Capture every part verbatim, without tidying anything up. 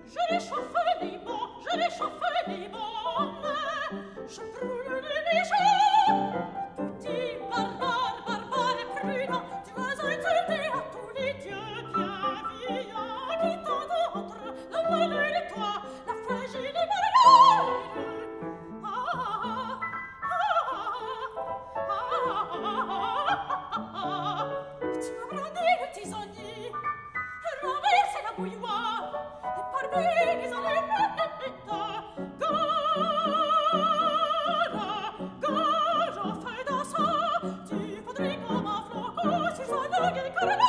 Je réchauffe les bons, je réchauffe les bonnes, je brûle les méchants. Petit barbare, barbare et prudent, tu as interdit à tous les dieux bienveillants qui tant d'autres, le malheur et toi, la fragile barrière. Ah, ah, ah, ah, ah, tu as brandé le tisonnier, renversé la bouilloire, et parmi les allumettes, gare, gare, en feu dansant, tu voudrais comme un flocon sur sa langue écarlate.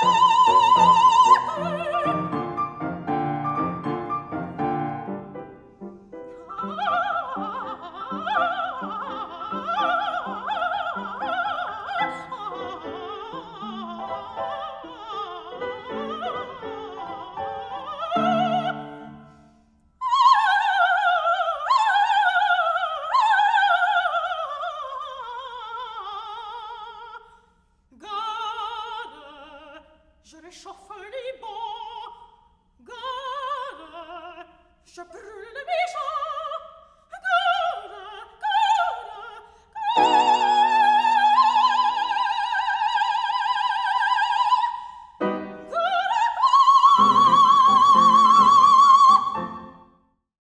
Gare, je réchauffe